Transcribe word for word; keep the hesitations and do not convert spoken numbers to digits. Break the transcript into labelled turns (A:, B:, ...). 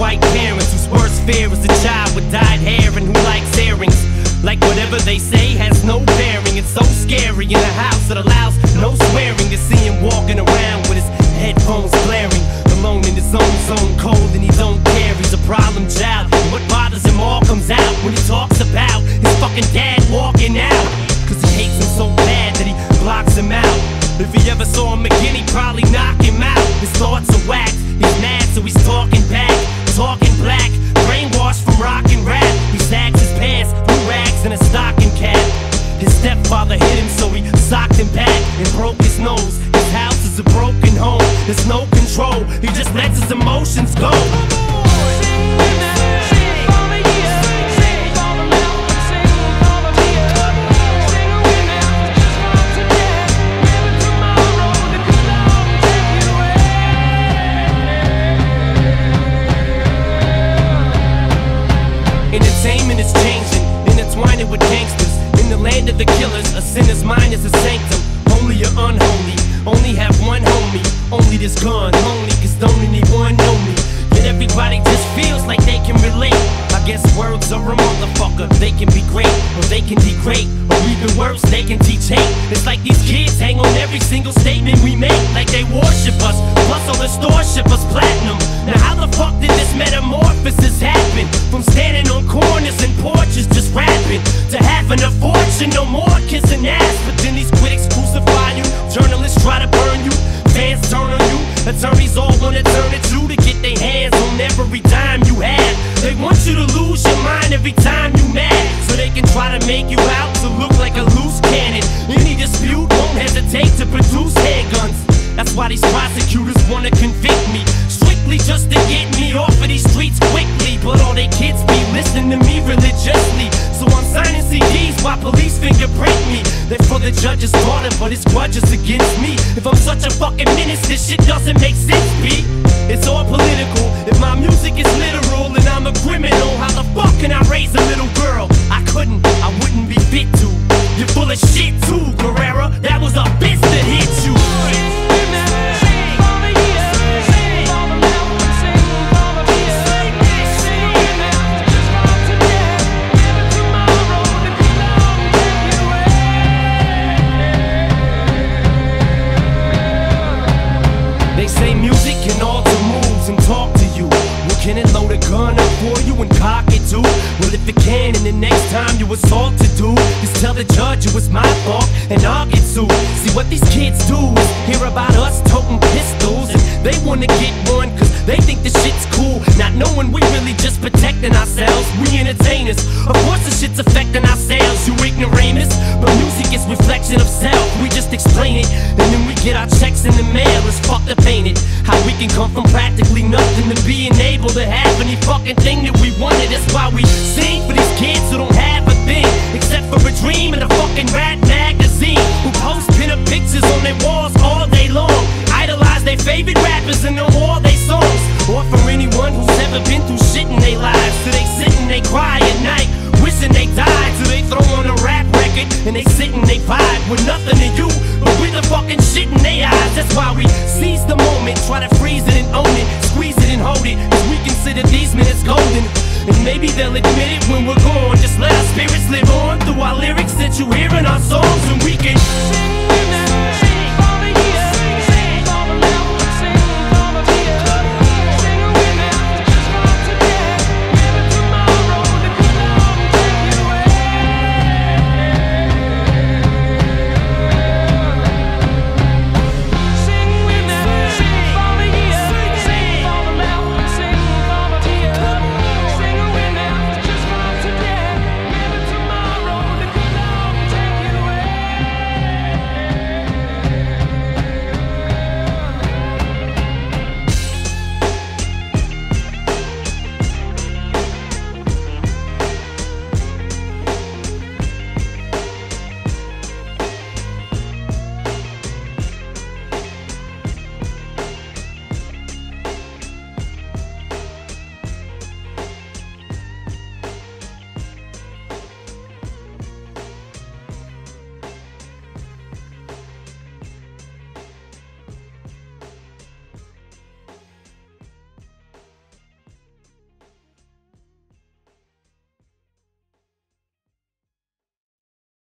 A: white parents whose worst fear is a child with dyed hair and who likes earrings. Like whatever they say has no bearing. It's so scary in a house that allows no swearing to see him walking around with his headphones blaring, alone in his own zone, cold and he don't care. He's a problem child, and what bothers him all comes out when he talks about his fucking dad walking out. Cause he hates him so bad that he blocks him out. If he ever saw him again, he'd probably knock him out. His thoughts are whacked, he's mad so he's talking back, talking black, brainwashed from rock and rap. He sags his pants, blue rags and a stocking cap. His stepfather hit him so he socked him back and broke his nose. His house is a broken home, there's no control, he just lets his emotions go. Entertainment is changing, intertwining with gangsters. In the land of the killers, a sinner's mind is a sanctum. Holy or unholy, only have one homie. Only this gun, only cause don't anyone know me. Yet everybody just feels like they can relate. I guess words are a motherfucker. They can be great, or they can degrade, or even worse, they can teach hate. It's like these kids hang on every single statement we make, like they worship us, plus all the stores ship us platinum. Now how the fuck did this metamorphosis happen? From standing on corners and porches just rapping, to having a fortune, no more kissing ass. But then these critics crucify you, journalists try to burn you, fans turn on you, attorneys all wanna turn it to to get their hands on every dime you have. They want you to lose your mind every time you mad, so they can try to make you out to look like a loose cannon. Any dispute won't hesitate to produce handguns. That's why these prosecutors wanna convict me, strictly just to get me off of these streets quickly. But all they kids be listening to me religiously, so I'm signing C Ds while police fingerprint me. They're for the judge's daughter, but his grudge is against me. If I'm such a fucking menace, this shit doesn't make sense, B. It's all political. If my music is literal and I'm a criminal, how the fuck can I raise a little girl? I couldn't, I wouldn't be fit to. You're full of shit too, Guerrera. That was a bitch that hit you. Say music can alter moves and talk to you. Well, can it load a gun up for you and cock it too? Well, if it can, and the next time you assault to do, just tell the judge it was my fault and I'll get sued. See what these kids do is hear about us toting pistols, and they wanna get one cause they think the shit's cool, not knowing we really just protecting ourselves. We entertainers, of course the shit's affecting our sales, you ignoramus. But music is reflection of self, we just explain it, and then we get our checks in the mail. It's fucked up, ain't it? How we can come from practically nothing to being able to have any fucking thing that we wanted. That's why we sing for these kids who don't have a thing, except for a dream and a fucking rat magazine, who post pin-up pictures on their walls all day long, idolize their favorite rappers and know all their songs. Or for anyone who's ever been through shit in their lives, so they sit and they cry at night, wishing they died. So they throw on a rap record and they sit and they vibe with nothing to you but with the fucking shit in their eyes. That's why we seize the moment, try to freeze it and own it, squeeze it and hold it, cause we consider these minutes golden. And maybe they'll admit it when we're gone, just let us